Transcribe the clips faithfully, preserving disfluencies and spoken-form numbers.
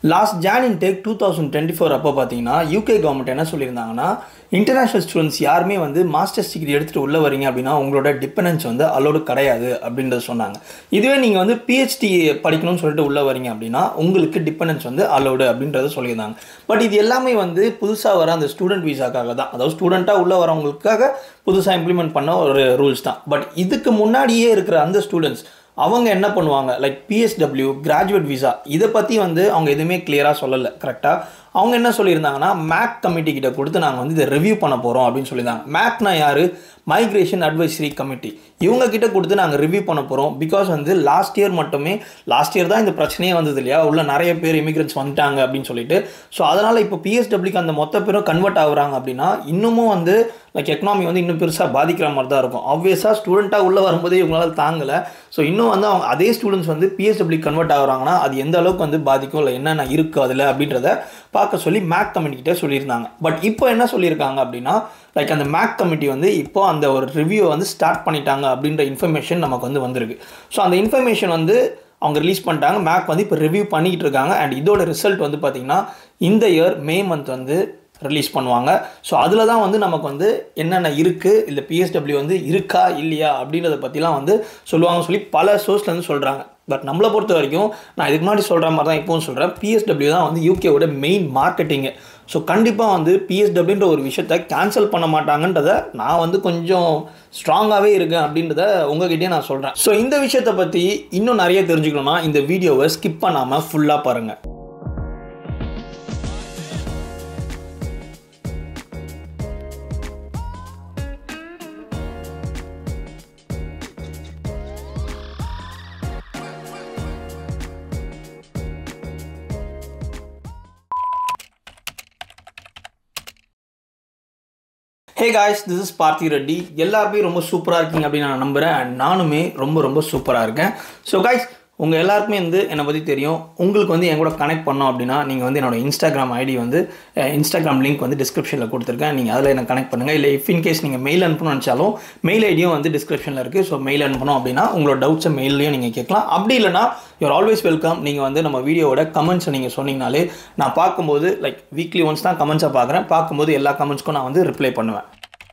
Last June intake two thousand twenty four அப்போ பார்த்தீங்கன்னா UK government என்ன சொல்லியிருந்தாங்கன்னா இன்டர்நேஷனல் ஸ்டூடெண்ட்ஸ் யாருமே வந்து மாஸ்டர்ஸ் டிகிரி எடுத்துகிட்டு உள்ளே வரீங்க அப்படின்னா உங்களோட டிபெண்டன்ஸ் வந்து அலோடு கிடையாது அப்படின்றத சொன்னாங்க. இதுவே நீங்கள் வந்து பிஹெச்டி படிக்கணும்னு சொல்லிட்டு உள்ளே வரீங்க அப்படின்னா உங்களுக்கு டிபெண்டன்ஸ் வந்து அலோடு அப்படின்றத சொல்லியிருந்தாங்க. பட் இது எல்லாமே வந்து புதுசாக வர அந்த ஸ்டூடெண்ட் வீசாக்காக தான், அதாவது ஸ்டூடெண்ட்டாக உள்ளே வரவங்களுக்காக புதுசாக இம்ப்ளிமெண்ட் பண்ண ஒரு ரூல்ஸ் தான். பட் இதுக்கு முன்னாடியே இருக்கிற அந்த ஸ்டூடெண்ட்ஸ் அவங்க என்ன பண்ணுவாங்க, லைக் பிஎஸ்டபிள்யூ, கிராஜுவேட் விசா, இதை பற்றி வந்து அவங்க எதுவுமே கிளியராக சொல்லலை. கரெக்டாக அவங்க என்ன சொல்லியிருந்தாங்கன்னா மேக் கமிட்டி கிட்ட கொடுத்து நாங்கள் வந்து இதை ரிவ்யூ பண்ண போகிறோம் அப்படின்னு சொல்லியிருந்தாங்க. மேக்னா யார்? Migration advisory committee. இவங்க கிட்ட கொடுத்து நாங்கள் ரிவ்யூ பண்ண போகிறோம். பிகாஸ் வந்து லாஸ்ட் இயர் மட்டுமே லாஸ்ட் இயர் தான் இந்த பிரச்சனையே வந்தது இல்லையா, உள்ள நிறைய பேர் இமிகிரன்ஸ் வந்துட்டாங்க அப்படின்னு சொல்லிட்டு. ஸோ அதனால் இப்போ பிஎஸ்டபிள்யூக்கு அந்த மொத்த பேரும் கன்வெர்ட் ஆகுறாங்க அப்படின்னா இன்னமும் வந்து லைக் எக்கனாமி வந்து இன்னும் பெருசாக பாதிக்கிற மாதிரி தான் இருக்கும். ஆப்வியஸாக ஸ்டூடெண்ட்டாக உள்ளே வரும்போதே இவங்களால் தாங்கலை. ஸோ இன்னும் வந்து அவங்க அதே ஸ்டூடெண்ட்ஸ் வந்து பிஎஸ்டபிள்யூ கன்வெர்ட் ஆகுறாங்கன்னா அது எந்த அளவுக்கு வந்து பாதிக்கும், இல்லை என்னென்ன இருக்குது அதில் அப்படின்றத பார்க்க சொல்லி மேக் கமிட்டி கிட்டே சொல்லியிருந்தாங்க. பட் இப்போ என்ன சொல்லியிருக்காங்க அப்படின்னா லைக் அந்த மேக் கமிட்டி வந்து இப்போ அந்த ஒரு ரிவ்யூ வந்து ஸ்டார்ட் பண்ணிட்டாங்க அப்படின்ற இன்ஃபர்மேஷன் நமக்கு வந்து வந்திருக்கு. ஸோ அந்த இன்ஃபர்மேஷன் வந்து அவங்க ரிலீஸ் பண்ணிட்டாங்க. மேக் வந்து இப்போ ரிவ்யூ பண்ணிக்கிட்டு இருக்காங்க. அண்ட் இதோட ரிசல்ட் வந்து பார்த்திங்கன்னா இந்த இயர் மே மந்த் வந்து ரிலீஸ் பண்ணுவாங்க. ஸோ அதில் தான் வந்து நமக்கு வந்து என்னென்ன இருக்குது, இல்லை பிஎஸ்டபிள்யூ வந்து இருக்கா இல்லையா அப்படின்றத பற்றிலாம் வந்து சொல்லுவாங்கன்னு சொல்லி பல சோர்ஸ்லேருந்து சொல்கிறாங்க. பட் நம்மளை பொறுத்த வரைக்கும் நான் இதுக்கு முன்னாடி சொல்கிற மாதிரி தான் இப்போவும் சொல்கிறேன், பிஎஸ்டபிள்யூ தான் வந்து யூகேவோட மெயின் மார்க்கெட்டிங்கு. ஸோ கண்டிப்பாக வந்து பிஎஸ்டபிள்யூன்ற ஒரு விஷயத்தை கேன்சல் பண்ண மாட்டாங்கன்றதை நான் வந்து கொஞ்சம் ஸ்ட்ராங்காகவே இருக்கேன் அப்படின்றத உங்ககிட்டயே நான் சொல்கிறேன். ஸோ இந்த விஷயத்தை பற்றி இன்னும் நிறைய தெரிஞ்சுக்கணும்னா இந்த வீடியோவை ஸ்கிப் பண்ணாமல் ஃபுல்லாக பாருங்கள். Hey guys, this is Parthi Reddy. எல்லாருமே ரொம்ப சூப்பராக இருக்கீங்க அப்படின்னு நான் நம்புகிறேன். அண்ட் நானுமே ரொம்ப ரொம்ப சூப்பராக இருக்கேன். ஸோ guys, உங்கள் எல்லாருக்குமே வந்து என்னை பற்றி தெரியும். உங்களுக்கு வந்து என் கூட கனெக்ட் பண்ணோம் அப்படின்னா நீங்கள் வந்து என்னோடய இன்ஸ்டாகிராம் ஐடி வந்து இன்ஸ்டாகிராம் லிங்க் வந்து டிஸ்கிரிப்ஷனில் கொடுத்துருக்கேன். நீங்கள் அதில் என்ன கனெக்ட் பண்ணுங்கள். இல்லை இஃப் இன்கேஸ் நீங்கள் மெயில் அனுப்பணும்னு நினச்சாலும் மெயில் ஐடியும் வந்து டிஸ்கிரிப்ஷனில் இருக்குது. ஸோ மெயில் அனுப்பணும் அப்படின்னா உங்களோட டவுட்ஸை மெயிலையும் நீங்கள் கேட்கலாம். அப்படி இல்லைனா யூஆர் ஆல்வேஸ் வெல்கம். நீங்கள் வந்து நம்ம வீடியோவோட கமெண்ட்ஸை நீங்கள் சொன்னீங்கனாலே நான் பார்க்கும்போது லைக் வீக்லி ஒன்ஸ் தான் கமெண்ட்ஸை பார்க்குறேன். பார்க்கும்போது எல்லா கமெண்ட்ஸ்க்கும் நான் வந்து ரிப்ளை பண்ணுவேன்.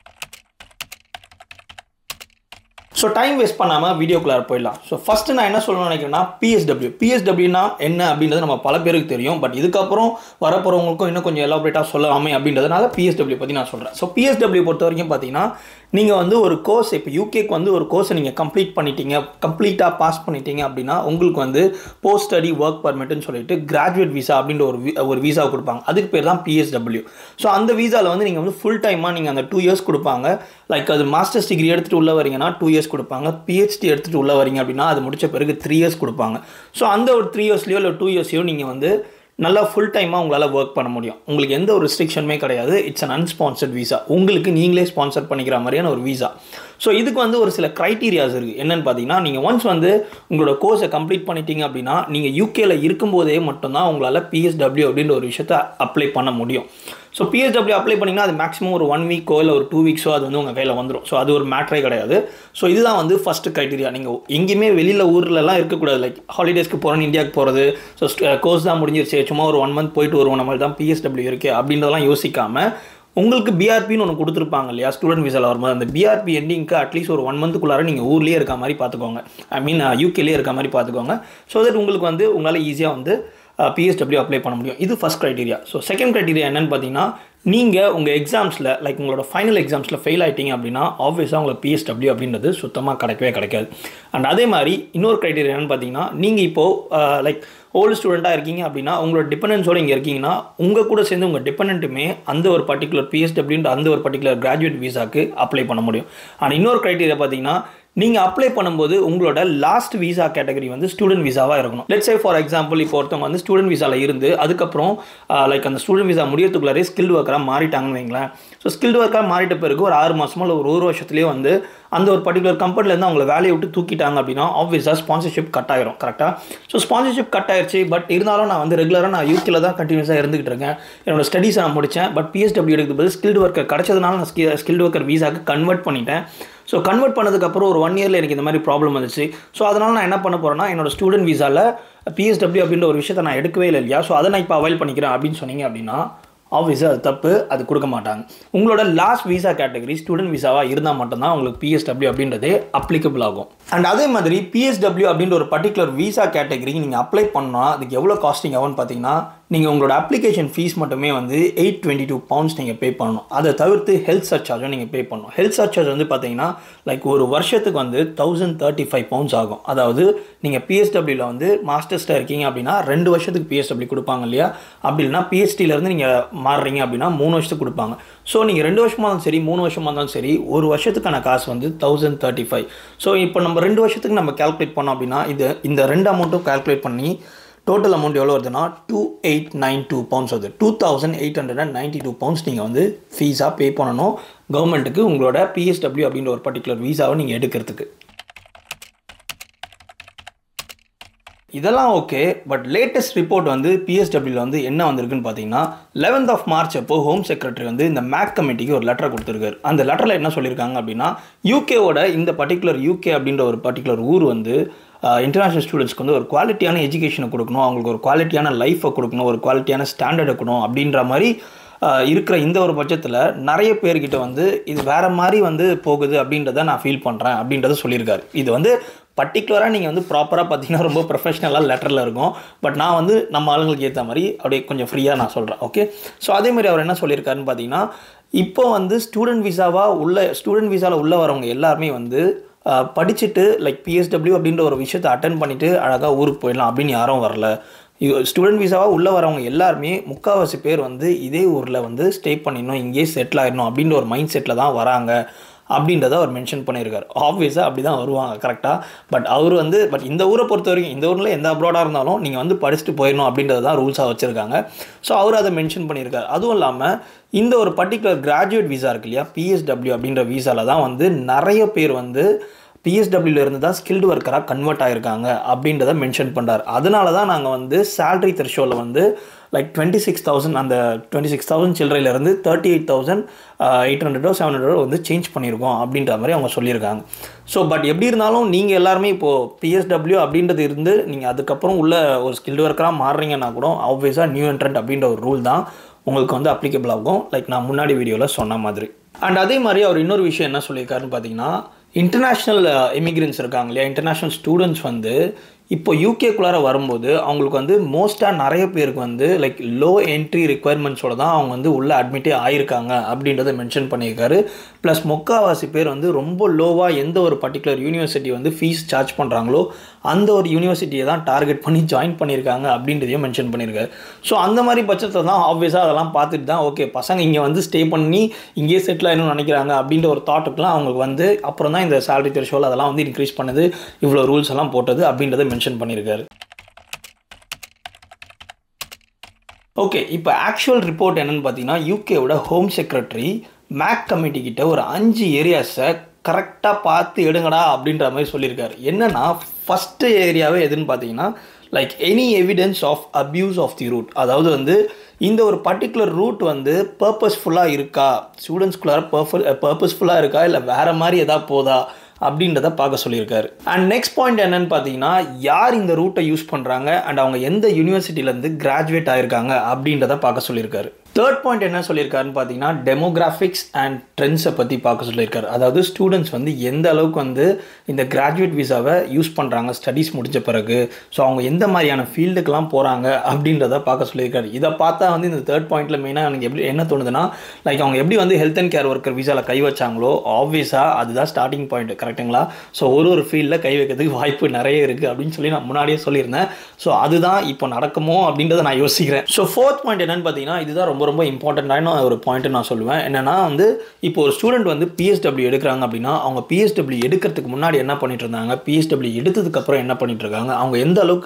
ஸோ டைம் வேஸ்ட் பண்ணாமல் வீடியோக்குள்ளார போயிடலாம். ஸோ ஃபஸ்ட்டு நான் என்ன சொல்லணும்னு நினைக்கிறேன்னா பிஎஸ்டபிள்யூ பிஎஸ்டபிள்யூனா என்ன அப்படின்றது நம்ம பல பேருக்கு தெரியும். பட் இதுக்கப்புறம் வரப்போகிறவங்களுக்கும் இன்னும் கொஞ்சம் எலாபரேட்டாக சொல்லலாமே அப்படின்றதுனால பிஎஸ்டபிள்யூ பற்றி நான் சொல்கிறேன். ஸோ பிஎஸ்டபிள்யூ பொறுத்த வரைக்கும் பார்த்தீங்கன்னா நீங்கள் வந்து ஒரு கோர்ஸ் இப்போ யூகேக்கு வந்து ஒரு கோர்ஸை நீங்கள் கம்ப்ளீட் பண்ணிட்டீங்க, கம்ப்ளீட்டாக பாஸ் பண்ணிட்டீங்க அப்படின்னா உங்களுக்கு வந்து போஸ்ட் ஸ்டடி ஒர்க் பர்மிட்னு சொல்லிட்டு கிராஜுவேட் விசா அப்படின்ற ஒரு ஒரு விசா கொடுப்பாங்க. அதுக்கு பேர் தான் பிஎஸ்டபிள்யூ. ஸோ அந்த விசாவில் வந்து நீங்கள் வந்து ஃபுல் டைமாக நீங்கள் அந்த டூ இயர்ஸ் கொடுப்பாங்க. லைக் அது மாஸ்டர்ஸ் டிகிரி எடுத்துகிட்டு உள்ளே வரீங்கன்னா டூ இயர்ஸ் கொடுப்பாங்க. பிஹெச்டி எடுத்துகிட்டு உள்ளே வரீங்க அப்படின்னா அது முடிச்ச பிறகு த்ரீ இயர்ஸ் கொடுப்பாங்க. ஸோ அந்த ஒரு த்ரீ இயர்ஸ்லையோ இல்லை டூ இயர்ஸ்லையோ நீங்கள் வந்து நல்லா ஃபுல் டைமாக உங்களால் ஒர்க் பண்ண முடியும். உங்களுக்கு எந்த ஒரு ரெஸ்ட்ரிக்ஷனுமே கிடையாது. It's an unsponsored visa. உங்களுக்கு நீங்களே ஸ்பான்சர் பண்ணிக்கிற மாதிரியான ஒரு விசா. ஸோ இதுக்கு வந்து ஒரு சில க்ரைட்டீரியாஸ் இருக்குது. என்னென்னு பார்த்தீங்கன்னா நீங்கள் ஒன்ஸ் வந்து உங்களோட கோர்ஸை கம்ப்ளீட் பண்ணிட்டீங்க அப்படின்னா நீங்கள் யூகேல இருக்கும்போதே மட்டும்தான் உங்களால் பிஎஸ்டபிள்யூ அப்படின்ற ஒரு விஷயத்தை அப்ளை பண்ண முடியும். ஸோ பிஎஸ்டபிள்யூ அப்ளை பண்ணிங்கன்னா அது மேக்ஸிமம் ஒரு ஒன் வீக்கோ இல்லை ஒரு டூ வீக்ஸோ அது வந்து உங்கள் கையில் வந்துடும். ஸோ அது ஒரு மேட்ரே கிடையாது. ஸோ இதுதான் வந்து ஃபஸ்ட்டு க்ரைட்டீரியா. நீங்கள் எங்கேயுமே வெளியில் ஊர்லலாம் இருக்கக்கூடாது. லைக் ஹாலிடேஸ்க்கு போகிறோன்னு இந்தியாவுக்கு போகிறது, ஸோ கோர்ஸ் தான் முடிஞ்சிருச்சு சும்மா ஒரு ஒன் மந்த் போயிட்டு வருவோம் நம்ம தான் பிஎஸ்டபிள்யூ இருக்குது அப்படின்றதெல்லாம் யோசிக்காமல் உங்களுக்கு பிஆர்பின்னு ஒன்று கொடுத்துருப்பாங்க இல்லையா ஸ்டூடெண்ட் விசாவில் வரும்போது, அந்த பிஆர்பி எண்டிங்க்கு அட்லீஸ்ட் ஒரு ஒன் மந்த்துக்குள்ளார நீங்கள் ஊர்லேயே இருக்க மாதிரி பார்த்துக்கோங்க. ஐ மீன் யூகேலேயே இருக்க மாதிரி பார்த்துக்கோங்க. ஸோ தட் உங்களுக்கு வந்து உங்களால் ஈஸியாக வந்து பிஎஸ்டபிள்யூ அப்ளை பண்ண முடியும். இது first criteria. So second criteria என்னென்னு பார்த்தீங்கன்னா நீங்கள் உங்கள் எக்ஸாம்ஸில் லைக் உங்களோட ஃபைனல் எக்ஸாம்ஸில் ஃபெயில் ஆகிட்டீங்க அப்படின்னா ஆப்வியஸாக உங்களுக்கு பிஎஸ்டபிள்யூ அப்படின்றது சுத்தமாக கிடைக்கவே கிடைக்காது. அண்ட் அதே மாதிரி இன்னொரு க்ரைட்டீரியா என்னென்னு பார்த்தீங்கன்னா நீங்கள் இப்போது லைக் ஓல்டு ஸ்டூடெண்ட்டாக இருக்கீங்க அப்படின்னா உங்களோட டிபெண்டன்ஸோடு இங்கே இருக்கீங்கன்னா உங்கள் கூட சேர்ந்து உங்கள் டிபெண்ட்டுமே அந்த ஒரு பர்டிகுலர் பிஎஸ்டபிள்யூன்ற அந்த ஒரு பர்டிகுலர் கிராஜுவேட் விசாக்கு அப்ளை பண்ண முடியும். அண்ட் இன்னொரு க்ரைட்டீரியா பார்த்தீங்கன்னா நீங்கள் அப்ளை பண்ணும்போது உங்களோட லாஸ்ட் விசா கேட்டகரி வந்து ஸ்டூடெண்ட் விசாவாக இருக்கணும். லெட்ஸ் சே ஃபார் எக்ஸாம்பிள் இப்போ ஒருத்தவங்க வந்து ஸ்டூடெண்ட் விசாவில் இருந்து அதுக்கப்புறம் லைக் அந்த ஸ்டூடெண்ட் விசா முடியறதுக்குள்ளாரே ஸ்கில்டு ஒர்க்கராக மாறிட்டாங்கன்னு வைங்களேன். ஸோ ஸ்கில்டு ஒர்க்கராக மாறிட்ட பிறகு ஒரு ஆறு மாதமோ இல்லை ஒரு ஒரு வருஷத்துலேயே வந்து அந்த ஒரு பர்டிகுலர் கம்பெனிலேருந்து அவங்களை வேலையை விட்டு தூக்கிட்டாங்க அப்படின்னா ஆப்வியஸாக ஸ்பான்சர்ஷிப் கட் ஆயிரும். கரெக்டாக? ஸோ ஸ்பான்சர்ஷிப் கட் ஆயிடுச்சு. பட் இருந்தாலும் நான் வந்து ரெகுலராக நான் யூகேல தான் கண்டினியூஸாக இருந்துகிட்டு இருக்கேன். என்னோட ஸ்டடீஸை நான் முடித்தேன். பட் பிஎஸ்டபிள்யூ எடுக்கிறது பதில் ஸ்கில்டு ஒர்க்கர் கிடச்சதுனால நான் ஸ்கி ஸ்கில்டு ஒர்க்கர் வீசாக்கு கன்வெர்ட் பண்ணிட்டேன். ஸோ கன்வெர்ட் பண்ணதுக்கப்புறம் ஒரு ஒன் இயரில் எனக்கு இந்த மாதிரி ப்ராப்ளம் வந்துச்சு. ஸோ அதனால் நான் என்ன பண்ண போகிறேன்னா, என்னோட ஸ்டூடெண்ட் வீசாவில் பிஎஸ்டபிள்யூ அப்படின்ற ஒரு விஷயத்தை நான் எடுக்கவே இல்லை இல்லையா. ஸோ அதை நான் இப்போ அவைல் பண்ணிக்கிறேன் அப்படின்னு சொன்னீங்க அப்படின்னா ஆப்வியஸாக அது தப்பு. அது கொடுக்க மாட்டாங்க. உங்களோட லாஸ்ட் வீசா கேட்டகரி ஸ்டூடெண்ட் வீசாவாக இருந்தால் மட்டும்தான் உங்களுக்கு பிஎஸ்டபிள்யூ அப்படின்றதே அப்ளிகபிள் ஆகும். அண்ட் அதே மாதிரி பிஎஸ்டபிள்யூ அப்படின்ற ஒரு பர்டிகுலர் வீசா கேட்டகரிக்கு நீங்கள் அப்ளை பண்ணால் அதுக்கு எவ்வளோ காஸ்டிங் ஆகும்னு பார்த்தீங்கன்னா, நீங்கள் உங்களோட அப்ளிகேஷன் ஃபீஸ் மட்டுமே வந்து எயிட் டுவெண்ட்டி டூ பவுண்ட்ஸ் நீங்கள் பே பண்ணணும். அதை தவிர்த்து ஹெல்த் சர்சார்ஜும் நீங்கள் பே பண்ணணும். ஹெல்த் சர்சார்ஜ் வந்து பார்த்தீங்கன்னா லைக் ஒரு வருஷத்துக்கு வந்து தௌசண்ட் தேர்ட்டி ஃபைவ் பவுண்ட்ஸ் ஆகும். அதாவது நீங்கள் பிஎஸ்டபிள்யூவில் வந்து மாஸ்டர்ஸில் இருக்கீங்க அப்படின்னா ரெண்டு வருஷத்துக்கு பிஎஸ்டபிள்யூ கொடுப்பாங்க இல்லையா. அப்படி இல்லைனா பிஹெச்டியிலேருந்து நீங்கள் மாறுறீங்க அப்படின்னா மூணு வருஷத்துக்கு கொடுப்பாங்க. ஸோ நீங்கள் ரெண்டு வருஷமாக இருந்தாலும் சரி மூணு வருஷமாக இருந்தாலும் சரி ஒரு வருஷத்துக்கான காசு வந்து தௌசண்ட் தேர்ட்டி ஃபைவ். ஸோ இப்போ நம்ம ரெண்டு வருஷத்துக்கு நம்ம கால்குலேட் பண்ணோம் அப்படின்னா இது இந்த ரெண்டு அமௌண்ட்டும் கால்குலேட் பண்ணி டோட்டல் அமௌண்ட் எவ்வளோ வருதுன்னா two eight nine two pounds வருது. Two thousand eight hundred and ninety two pounds நீங்கள் வந்து ஃபீஸாக பே பண்ணணும் கவர்மெண்ட்டுக்கு உங்களோட பிஎஸ்டபிள்யூ அப்படின்ற ஒரு பர்டிகுலர் வீசாவை நீங்கள் எடுக்கிறதுக்கு. இதெல்லாம் ஓகே. பட் லேட்டஸ்ட் ரிப்போர்ட் வந்து பிஎஸ்டபிள்யூவில் வந்து என்ன வந்திருக்குன்னு பார்த்தீங்கன்னா, லெவன்த் ஆஃப் மார்ச் அப்போ ஹோம் செக்ரட்டரி வந்து இந்த மேக் கமிட்டிக்கு ஒரு லெட்டர் கொடுத்துருக்காரு. அந்த லெட்டரில் என்ன சொல்லியிருக்காங்க அப்படின்னா, யூகேவோட இந்த பர்டிகுலர் யூகே அப்படின்ற ஒரு பர்டிகுலர் ஊர் வந்து இன்டர்நேஷ்னல் ஸ்டூடெண்ட்ஸ்க்கு வந்து ஒரு குவாலிட்டியான எஜுகேஷனை கொடுக்கணும், அவங்களுக்கு ஒரு குவாலிட்டியான லைஃப்பை கொடுக்கணும், ஒரு குவாலிட்டியான ஸ்டாண்டர்ட் இருக்கணும் அப்படின்ற மாதிரி இருக்கிற இந்த ஒரு பட்சத்தில் நிறைய பேர்கிட்ட வந்து இது வேறு மாதிரி வந்து போகுது அப்படின்றத நான் ஃபீல் பண்ணுறேன் அப்படின்றத சொல்லியிருக்காரு. இது வந்து பர்டிகுலராக நீங்கள் வந்து ப்ராப்பராக பார்த்தீங்கன்னா ரொம்ப ப்ரொஃபஷ்னலாக லெட்டரில் இருக்கும். பட் நான் வந்து நம்ம ஆளுங்களுக்கு ஏற்ற மாதிரி அப்படியே கொஞ்சம் ஃப்ரீயாக நான் சொல்கிறேன். ஓகே. ஸோ அதேமாதிரி அவர் என்ன சொல்லியிருக்காருன்னு பார்த்தீங்கன்னா, இப்போ வந்து ஸ்டூடெண்ட் விசாவாக உள்ள ஸ்டூடெண்ட் விசாவில் உள்ளே வரவங்க எல்லாருமே வந்து படிச்சுட்டு லைக் பிஎஸ்டபிள்யூ அப்படின்ற ஒரு விஷயத்தை அட்டன் பண்ணிவிட்டு அழகாக ஊருக்கு போயிடலாம் அப்படின்னு யாரும் வரல. ஸ்டூடெண்ட் விசாவாக உள்ளே வரவங்க எல்லாருமே முக்கால்வாசி பேர் வந்து இதே ஊரில் வந்து ஸ்டே பண்ணிடணும், இங்கேயே செட்டில் ஆகிடணும் அப்படின்ற ஒரு மைண்ட் செட்டில் தான் வராங்க அப்படின்றத அவர் மென்ஷன் பண்ணியிருக்காரு. ஆப்வியஸாக அப்படி தான் வருவாங்க கரெக்டாக. பட் அவர் வந்து பட் இந்த ஊரை பொறுத்த வரைக்கும் இந்த ஊரில் எந்த அப்ராடாக இருந்தாலும் நீங்கள் வந்து படிச்சுட்டு போயிடணும் அப்படின்றது தான் ரூல்ஸாக வச்சுருக்காங்க. ஸோ அவர் அதை மென்ஷன் பண்ணியிருக்காரு. அதுவும் இல்லாமல் இந்த ஒரு பர்டிகுலர் கிராஜுவேட் வீசா இருக்கு இல்லையா, பிஎஸ்டபிள்யூ அப்படின்ற வீசாவில் தான் வந்து நிறைய பேர் வந்து பிஎஸ்டபிள்யூவில் இருந்து தான் ஸ்கில்டு ஒர்க்கராக கன்வெர்ட் ஆகிருக்காங்க அப்படின்றத மென்ஷன் பண்ணுறார். அதனால தான் நாங்கள் வந்து சேலரி த்ரெஷோல்டில் வந்து லைக் டுவெண்ட்டி சிக்ஸ் தௌசண்ட் அந்த டுவெண்ட்டி சிக்ஸ் தௌசண்ட் சில்லறையிலேருந்து தேர்ட்டி எயிட் தௌசண்ட் எயிட் ஹண்ட்ரடோ செவன் ஹண்ட்ரடோ வந்து சேஞ்ச் பண்ணியிருக்கோம் அப்படின்ற மாதிரி அவங்க சொல்லியிருக்காங்க. ஸோ பட் எப்படி இருந்தாலும் நீங்கள் எல்லாருமே இப்போது பிஎஸ்டபிள்யூ அப்படின்றது இருந்து நீங்கள் அதுக்கப்புறம் உள்ள ஒரு ஸ்கில்டு ஒர்க்கராக மாறுறீங்கன்னா கூட ஆப்வியஸாக நியூ என்ட்ரண்ட் அப்படின்ற ஒரு ரூல் தான் உங்களுக்கு வந்து அப்ளிகபிள் ஆகும், லைக் நான் முன்னாடி வீடியோவில் சொன்ன மாதிரி. அண்ட் அதே மாதிரி அவர் இன்னொரு விஷயம் என்ன சொல்லியிருக்காருன்னு பார்த்தீங்கன்னா, இன்டர்நேஷ்னல் இமிக்ரெண்ட்ஸ் இருக்காங்க இல்லையா, இன்டர்நேஷ்னல் ஸ்டூடெண்ட்ஸ் வந்து இப்போ யூகேக்குள்ளார வரும்போது அவங்களுக்கு வந்து மோஸ்ட்டாக நிறைய பேருக்கு வந்து லைக் லோ என்ட்ரி ரிக்குவயர்மெண்ட்ஸோட தான் அவங்க வந்து உள்ளே அட்மிட்டே ஆகிருக்காங்க அப்படின்றத மென்ஷன் பண்ணியிருக்காரு. ப்ளஸ் முக்கால்வாசி பேர் வந்து ரொம்ப லோவாக எந்த ஒரு பர்டிகுலர் யூனிவர்சிட்டி வந்து ஃபீஸ் சார்ஜ் பண்ணுறாங்களோ அந்த ஒரு யூனிவர்சிட்டியை தான் டார்கெட் பண்ணி ஜாயின் பண்ணியிருக்காங்க அப்படின்றதையும் மென்ஷன் பண்ணியிருக்காரு. ஸோ அந்த மாதிரி பட்சத்தில் தான் ஆப்வியஸாக அதெல்லாம் பார்த்துட்டு தான் ஓகே பசங்க இங்கே வந்து ஸ்டே பண்ணி இங்கேயே செட்டில் ஆகணும்னு நினைக்கிறாங்க அப்படின்ற ஒரு தாட்டுக்குலாம் அவங்களுக்கு வந்து அப்புறம் தான் இந்த சேலரி த்ரெஷோல்ட் அதெல்லாம் வந்து இன்க்ரீஸ் பண்ணுது, இவ்வளோ ரூல்ஸ் எல்லாம் போட்டது அப்படின்றத மென்ஷன் பண்ணியிருக்காரு. ஓகே, இப்போ ஆக்சுவல் ரிப்போர்ட் என்னன்னு பார்த்தீங்கன்னா, யூகேவோட ஹோம் செக்ரட்டரி மேக் கமிட்டி கிட்ட ஒரு அஞ்சு ஏரியாஸை கரெக்டாக பார்த்து எடுங்கடா அப்படின்ற மாதிரி சொல்லியிருக்காரு. என்னன்னா ஃபஸ்ட்டு ஏரியாவே எதுன்னு பார்த்தீங்கன்னா like any evidence of abuse of the route. அதாவது வந்து இந்த ஒரு பர்டிகுலர் ரூட் வந்து பர்பஸ்ஃபுல்லாக இருக்கா, ஸ்டூடெண்ட்ஸ்குள்ளார பர்ஃபு பர்பஸ்ஃபுல்லாக இருக்கா இல்லை வேறு மாதிரி எதாவது போதா அப்படின்றத பார்க்க சொல்லியிருக்காரு. அண்ட் நெக்ஸ்ட் பாயிண்ட் என்னன்னு பார்த்தீங்கன்னா, யார் இந்த ரூட்டை யூஸ் பண்ணுறாங்க அண்ட் அவங்க எந்த யூனிவர்சிட்டியிலேருந்து கிராஜுவேட் ஆகிருக்காங்க அப்படின்றத பார்க்க சொல்லியிருக்காரு. தேர்ட் பாயிண்ட் என்ன சொல்லியிருக்காருன்னு பார்த்தீங்கன்னா, டெமோகிராஃபிக்ஸ் அண்ட் ட்ரெண்ட்ஸை பற்றி பார்க்க சொல்லியிருக்காரு. அதாவது ஸ்டூடெண்ட்ஸ் வந்து எந்த அளவுக்கு வந்து இந்த கிராஜுவேட் விசாவை யூஸ் பண்ணுறாங்க ஸ்டடீஸ் முடித்த பிறகு, ஸோ அவங்க எந்த மாதிரியான ஃபீல்டுக்கெலாம் போகிறாங்க அப்படின்றத பார்க்க சொல்லியிருக்காரு. இதை பார்த்தா வந்து இந்த தேர்ட் பாயிண்ட்டில் மெயினாக எனக்கு எப்படி என்ன தோணுதுன்னா, லைக் அவங்க எப்படி வந்து ஹெல்த் அண்ட் கேர் ஒர்க்கர் விசாவில் கை வச்சாங்களோ ஆப்வியஸாக அதுதான் ஸ்டார்டிங் பாயிண்ட், கரெக்டுங்களா? ஸோ ஒரு ஒரு ஃபீல்டில் கை வைக்கிறதுக்கு வாய்ப்பு நிறைய இருக்குது அப்படின்னு சொல்லி நான் முன்னாடியே சொல்லியிருந்தேன். ஸோ அதுதான் இப்போ நடக்குமோ அப்படின்றத நான் யோசிக்கிறேன். ஸோ ஃபோர்த் பாயிண்ட் என்னென்னு பார்த்தீங்கன்னா, இதுதான் ரொம்ப ரொம்ப இம்பார்ட்டண்ட்டான ஒரு பாயிண்ட் நான் சொல்லுவேன். என்னன்னா வந்து இப்போ ஒரு ஸ்டூடெண்ட் வந்து பிஎஸ்டபிள்யூ எடுக்கிறாங்க அப்படின்னா அவங்க பிஎஸ்டபிள்யூ எடுக்கிறதுக்கு முன்னாடி என்ன பண்ணிட்டு இருந்தாங்க, பிஎஸ்டபிள்யூ எடுத்ததுக்கு அப்புறம் என்ன பண்ணிட்டு இருக்காங்க, அவங்க எந்த அளவுக்கு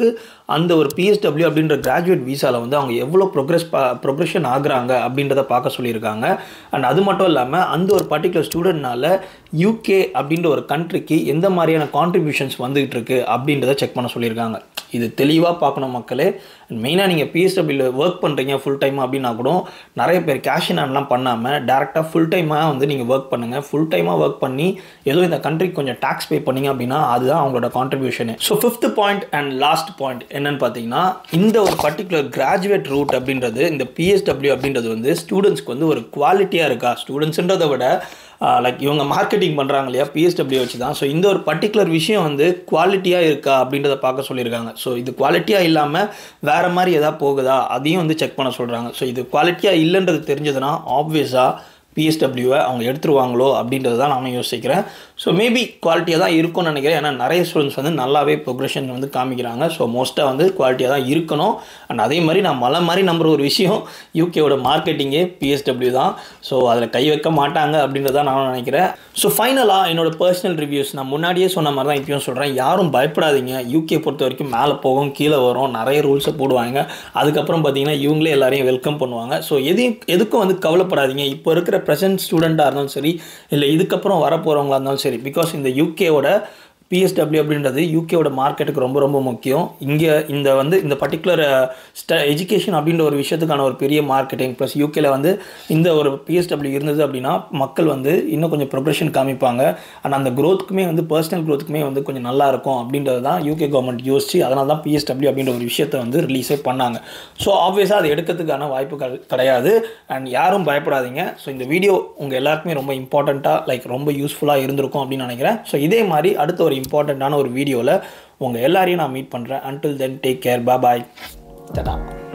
அந்த ஒரு P S W அப்படின்ற கிராஜுவேட் விசாவில் வந்து அவங்க எவ்வளோ ப்ரோக்ரஸ் ப்ரொக்ரெஷன் ஆகுறாங்க அப்படின்றத பார்க்க சொல்லியிருக்காங்க. அண்ட் அது மட்டும் இல்லாமல் அந்த ஒரு பர்டிகுலர் ஸ்டூடெண்ட்னால யூகே அப்படின்ற ஒரு கண்ட்ரிக்கு எந்த மாதிரியான கான்ட்ரிபியூஷன்ஸ் வந்துகிட்டு இருக்கு அப்படின்றத செக் பண்ண சொல்லியிருக்காங்க. இது தெளிவாக பார்க்கணும் மக்களே. மெயினாக நீங்கள் P S W ஒர்க் பண்ணுறீங்க ஃபுல் டைமாக அப்படின்னா கூட நிறைய பேர் கேஷ் இன் ஹேண்ட்லாம் பண்ணாமல் டேரெக்டாக ஃபுல் டைமாக வந்து நீங்கள் ஒர்க் பண்ணுங்கள். ஃபுல் டைமாக ஒர்க் பண்ணி ஏதோ இந்த கண்ட்ரிக்கு கொஞ்சம் டேக்ஸ் பே பண்ணிங்க அப்படின்னா அதுதான் அவங்களோட contribution. So fifth point and last point என்னன்னு பார்த்தீங்கன்னா, இந்த ஒரு பர்டிகுலர் கிராஜுவேட் ரூட் அப்படின்றது இந்த P S W அப்படின்றது வந்து ஸ்டூடெண்ட்ஸ்க்கு வந்து ஒரு குவாலிட்டியாக இருக்கா, ஸ்டூடெண்ட்ஸுன்றதை விட லைக் இவங்க மார்க்கெட்டிங் பண்ணுறாங்க இல்லையா P S W வச்சு தான். ஸோ இந்த ஒரு பர்டிகுலர் விஷயம் வந்து குவாலிட்டியாக இருக்கா அப்படின்றத பார்க்க சொல்லியிருக்காங்க. ஸோ இது குவாலிட்டியாக இல்லாமல் வேறு மாதிரி எதாவது போகுதா அதையும் வந்து செக் பண்ண சொல்கிறாங்க. ஸோ இது குவாலிட்டியாக இல்லைன்றது தெரிஞ்சதுன்னா ஆப்வியஸாக P S W-வை அவங்க எடுத்துருவாங்களோ அப்படின்றது தான் நானும் யோசிக்கிறேன். ஸோ மேபி குவாலிட்டியாக தான் இருக்கும்னு நினைக்கிறேன். ஏன்னா நிறைய ஸ்டூடெண்ட்ஸ் வந்து நல்லாவே ப்ரொக்ரெஷன் வந்து காமிக்கிறாங்க. ஸோ மோஸ்ட்டாக வந்து குவாலிட்டியாக தான் இருக்கணும். அண்ட் அதே மாதிரி நான் மலை மாதிரி நம்புற ஒரு விஷயம் யூகேவோட மார்க்கெட்டிங்கே P S W தான். ஸோ அதில் கை வைக்க மாட்டாங்க அப்படின்றதான் நான் நினைக்கிறேன். ஸோ ஃபைனலாக என்னோட பர்சனல் ரிவ்யூஸ் நான் முன்னாடியே சொன்ன மாதிரி தான் இப்பயும் சொல்கிறேன். யாரும் பயப்படாதீங்க. யூகே பொறுத்த வரைக்கும் மேலே போகும் கீழே வரும், நிறைய ரூல்ஸை போடுவாங்க. அதுக்கப்புறம் பார்த்தீங்கன்னா இவங்களே எல்லாரையும் வெல்கம் பண்ணுவாங்க. ஸோ எதையும் எதுக்கும் வந்து கவலைப்படாதீங்க. இப்போ இருக்கிற ப்ரெசென்ட் ஸ்டூடெண்ட்டாக இருந்தாலும் சரி, இல்லை இதுக்கப்புறம் வரப்போகிறவங்களா இருந்தாலும் சரி, பிகாஸ் இந்த யூகேவோட P S W அப்படின்றது யூகேவோட மார்க்கெட்டுக்கு ரொம்ப ரொம்ப முக்கியம். இங்கே இந்த வந்து இந்த பர்டிகுலர் ஸ்ட எஜுகேஷன் அப்படின்ற ஒரு விஷயத்துக்கான ஒரு பெரிய மார்க்கெட்டிங் ப்ளஸ் யூகேல வந்து இந்த ஒரு P S W இருந்தது அப்படின்னா மக்கள் வந்து இன்னும் கொஞ்சம் ப்ரொக்ரெஷன் காமிப்பாங்க. அண்ட் அந்த க்ரோத்துக்குமே வந்து பர்சனல் க்ரோத்துக்குமே வந்து கொஞ்சம் நல்லா இருக்கும் அப்படின்றது தான் யூகே கவர்மெண்ட் யோசிச்சு அதனால தான் P S W அப்படின்ற ஒரு விஷயத்தை வந்து ரிலீஸே பண்ணாங்க. ஸோ ஆப்வியஸாக அது எடுக்கிறதுக்கான வாய்ப்புகள் கிடையாது. அண்ட் யாரும் பயப்படாதீங்க. ஸோ இந்த வீடியோ உங்கள் எல்லாருக்குமே ரொம்ப இம்பார்ட்டண்ட்டாக லைக் ரொம்ப யூஸ்ஃபுல்லாக இருந்திருக்கும் அப்படின்னு நினைக்கிறேன். ஸோ இதே மாதிரி அடுத்த ஒரு இம்பார்ட்டண்ட்டான ஒரு வீடியோவில் உங்கள் எல்லாரையும் நான் மீட் பண்ணுறேன். Until then take care, bye bye, Tata.